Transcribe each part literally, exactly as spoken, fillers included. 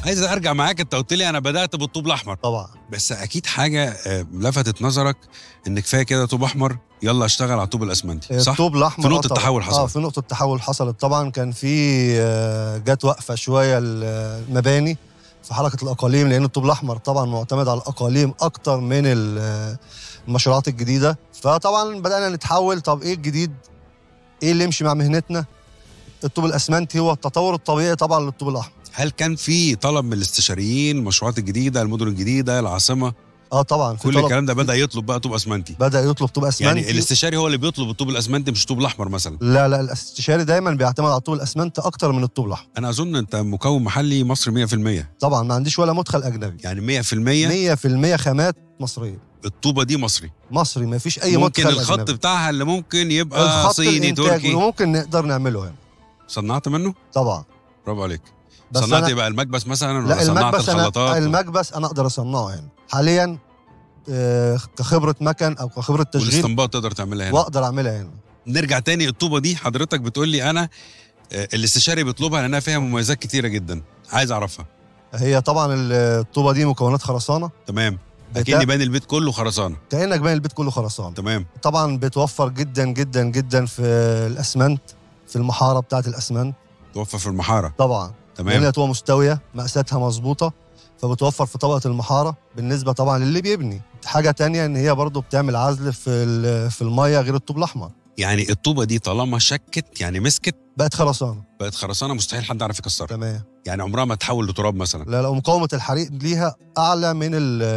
عايز ارجع معاك، انت قلت لي انا بدات بالطوب الاحمر طبعا، بس اكيد حاجه آه، لفتت نظرك ان كفايه كده طوب احمر، يلا اشتغل على الطوب الاسمنتي، صح؟ الطوب الاحمر في نقطه طبعاً. تحول حصلت. اه في نقطه تحول حصلت طبعا. كان في آه، جت وقفه شويه المباني في حركه الاقاليم، لان الطوب الاحمر طبعا معتمد على الاقاليم اكتر من ال- المشروعات الجديده. فطبعا بدانا نتحول، طب ايه الجديد؟ ايه اللي يمشي مع مهنتنا؟ الطوب الاسمنتي هو التطور الطبيعي طبعا للطوب الاحمر. هل كان في طلب من الاستشاريين، المشروعات الجديده، المدن الجديده، العاصمه، اه طبعا في كل طلب، الكلام ده بدا يطلب بقى طوب اسمنتي؟ بدا يطلب طوب اسمنتي. يعني الاستشاري هو اللي بيطلب الطوب الاسمنتي مش الطوب الاحمر مثلا؟ لا لا، الاستشاري دايما بيعتمد على الطوب الاسمنتي اكتر من الطوب الاحمر. انا اظن انت مكون محلي مصري مية في المية. طبعا ما عنديش ولا مدخل اجنبي، يعني مية في المية مية في المية خامات مصريه. الطوبه دي مصري مصري، ما فيش اي ممكن مدخل الخط أجنبي. بتاعها اللي ممكن يبقى الخط صيني الانتاج تركي وممكن نقدر نعمله هنا. صنعت منه؟ طبعا. برافو عليك. بس صنعت أنا... يبقى المكبس مثلا ولا لا صنعت المكبس الخلاطات؟ أنا... المكبس انا اقدر اصنعه هنا حاليا، آه، كخبره مكن او كخبره تشغيل، والاستنباط تقدر تعملها هنا واقدر اعملها هنا. نرجع تاني، الطوبه دي حضرتك بتقول لي انا آه، الاستشاري بيطلبها لانها فيها مميزات كتيره جدا، عايز اعرفها. هي طبعا الطوبه دي مكونات خرسانه. تمام. بتا... اكني باني البيت كله خرسانه. كانك باين البيت كله خرسانه. تمام. طبعا بتوفر جدا جدا جدا في الاسمنت، في المحاره بتاعه الاسمنت. توفر في المحاره طبعا. تمام. لأنها تبقى مستويه، مقاساتها مظبوطه، فبتوفر في طبقه المحاره بالنسبه طبعا للي بيبني. حاجه تانية ان هي برضو بتعمل عزل في في الميه غير الطوب الاحمر. يعني الطوبه دي طالما شكت يعني مسكت بقت خرسانه، بقت خرسانه، مستحيل حد يعرف يكسرها. تمام. يعني عمرها ما تحول لتراب مثلا. لا لا، ومقاومه الحريق ليها اعلى من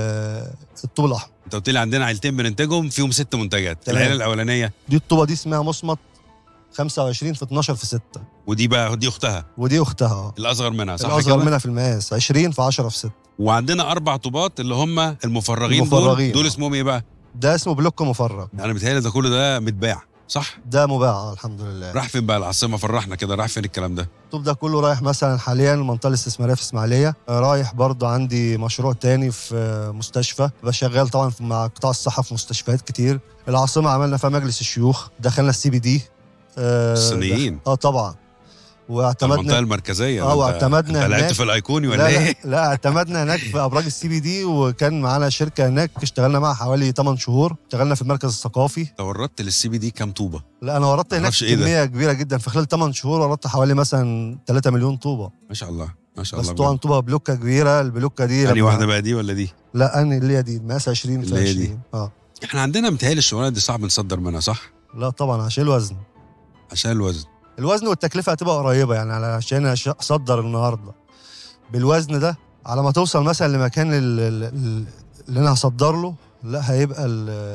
الطوب الاحمر. انت قلت لي عندنا عيلتين بننتجهم فيهم ست منتجات. تمام. العيله الاولانيه دي الطوبه دي اسمها مصمت خمسة وعشرين في اتناشر في ستة، ودي بقى دي اختها، ودي اختها الاصغر منها، صح؟ الاصغر كده؟ منها في المقاس عشرين في عشرة في ستة. وعندنا اربع طوبات اللي هم المفرغين, المفرغين. دول دول اسمهم ايه بقى؟ ده اسمه بلوك مفرغ. انا متهيألي ده كله ده متباع، صح؟ ده مباع اه الحمد لله. راح فين بقى العاصمه؟ فرحنا كده، راح فين الكلام ده؟ الطوب ده كله رايح مثلا حاليا المنطقه الاستثماريه في اسماعيليه، رايح برضه عندي مشروع تاني في مستشفى، بشغال طبعا مع قطاع الصحه في مستشفيات كتير. العاصمه عملنا فيها مجلس الشيوخ، دخلنا السي بي دي. اه الصينيين. اه طبعا. واعتمدنا المنطقه المركزيه. اه واعتمدنا هناك. لعبت هناك في الايقوني ولا لا ايه؟ لا لا، اعتمدنا هناك في ابراج السي بي دي، وكان معانا شركه هناك اشتغلنا معها حوالي ثمانية شهور، اشتغلنا في المركز الثقافي. توردت للسي بي دي كام طوبه؟ لا انا وردت هناك إيه كميه كبيره جدا، في خلال ثمانية شهور وردت حوالي مثلا ثلاثة مليون طوبه. ما شاء الله ما شاء بس الله. طبعا طوبه بلوكه كبيره، البلوكه دي يعني واحده بقى دي ولا دي؟ لا انا اللي هي دي مقاس عشرين في اللي هي دي. عشرين. اه احنا عندنا متهيألي الشغلانه دي صعب نصدر منها، صح؟ لا طبعا عشان الوزن. عشان الوزن. الوزن والتكلفه هتبقى قريبه، يعني عشان اصدر النهارده بالوزن ده على ما توصل مثلا لمكان اللي انا هصدر له، لا هيبقى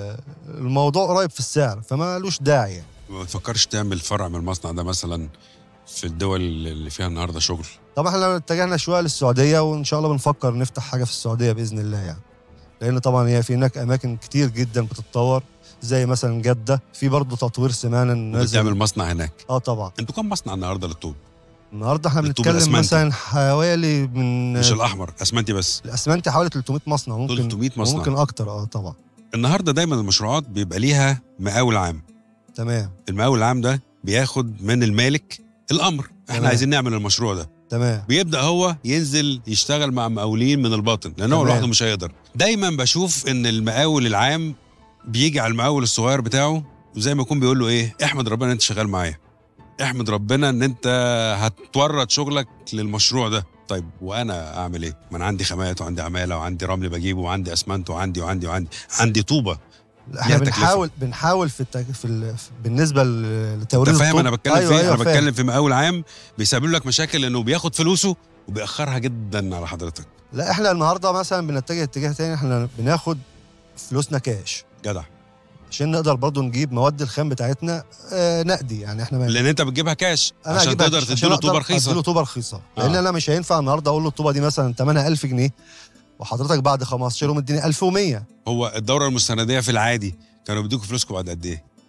الموضوع قريب في السعر، فما لوش داعي يعني. ما تفكرش تعمل فرع من المصنع ده مثلا في الدول اللي فيها النهارده شغل؟ طبعا احنا اتجهنا شويه للسعوديه، وان شاء الله بنفكر نفتح حاجه في السعوديه باذن الله يعني، لان طبعا هي في هناك اماكن كتير جدا بتتطور، زي مثلا جده، في برضه تطوير سمانه نازل. بتعمل مصنع هناك؟ اه طبعا. انتوا كم مصنع النهارده للطوب؟ النهارده احنا بنتكلم مثلا حوالي من مش الاحمر، اسمنتي بس. الاسمنتي حوالي ثلاثمية مصنع، ممكن ثلاثمية مصنع، ممكن اكتر. اه طبعا. النهارده دايما المشروعات بيبقى ليها مقاول عام. تمام. المقاول العام ده بياخد من المالك الامر، احنا تمام. عايزين نعمل المشروع ده. تمام. بيبدا هو ينزل يشتغل مع مقاولين من الباطن، لانه هو لوحده مش هيقدر. دايما بشوف ان المقاول العام بيجي على المقاول الصغير بتاعه، وزي ما يكون بيقول له ايه، احمد ربنا ان انت شغال معايا، احمد ربنا ان انت هتورط شغلك للمشروع ده. طيب وانا اعمل ايه؟ ما انا عندي خامات وعندي عماله وعندي رمل بجيبه وعندي اسمنت وعندي وعندي وعندي عندي طوبه. احنا بنحاول بنحاول في, التك... في, ال... في بالنسبه لتوريد الطوب. انا بتكلم أيوة فيه أيوة انا بتكلم في مقاول عام بيسبب لك مشاكل، انه بياخد فلوسه وبيأخرها جدا على حضرتك. لا احنا النهارده مثلا بنتجه اتجاه تاني، احنا بناخد فلوسنا كاش. جدع. عشان نقدر برضو نجيب مواد الخام بتاعتنا آه نقدي، يعني احنا لان انت بتجيبها كاش أنا عشان تقدر تديله طوبه رخيصه. اديله طوبه رخيصه لان آه. انا مش هينفع النهارده اقول له الطوبه دي مثلا ثمنها ألف جنيه وحضرتك بعد خمستاشر يوم اديني ألف ومية. هو الدوره المستنديه في العادي كانوا بيدوكوا فلوسكم بعد قد ايه؟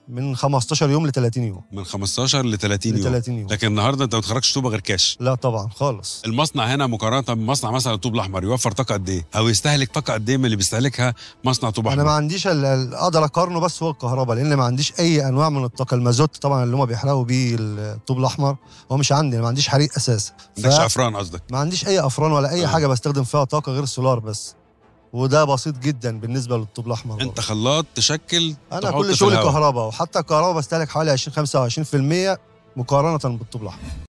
من خمستاشر يوم ل تلاتين يوم. من خمستاشر ل تلاتين ل يوم. تلاتين يوم. لكن النهارده انت ما بتخرجش طوبه غير كاش. لا طبعا خالص. المصنع هنا مقارنه بمصنع مثلا الطوب الاحمر يوفر طاقه قد ايه؟ او يستهلك طاقه قد ايه من اللي بيستهلكها مصنع طوب احمر؟ انا ما عنديش ال- ال- اقدر اقارنه، بس هو الكهرباء، لان ما عنديش اي انواع من الطاقه. المازوت طبعا اللي هم بيحرقوا بيه الطوب الاحمر هو مش عندي، أنا ما عنديش حريق اساسا. ما عندكش افران قصدك؟ ما عنديش اي افران ولا اي آه. حاجه بستخدم فيها طاقه غير السولار بس، وده بسيط جدا بالنسبه للطوب الاحمر. انت خلاط تشكل انا تحط كل في شغلي الهواء. كهرباء، وحتى الكهرباء بستهلك حوالي عشرين خمسة وعشرين في المية مقارنه بالطوب الاحمر.